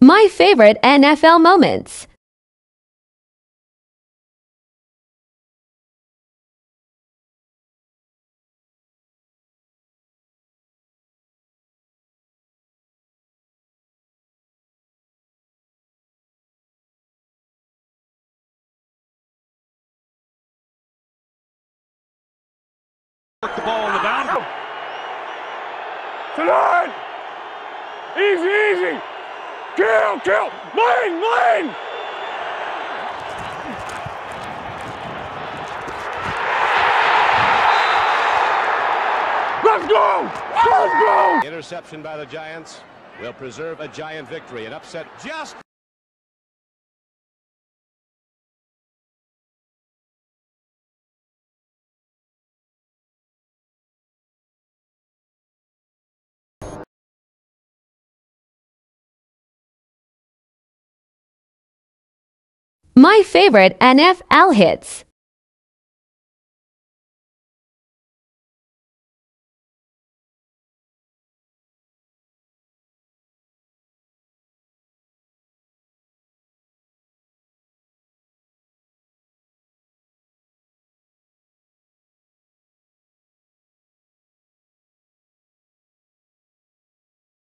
My favorite NFL moments. Work the ball on the boundary. Tonight! Easy, easy! Kill! Lane! Let's go! Interception by the Giants will preserve a Giant victory. An upset just... My favorite NFL hits.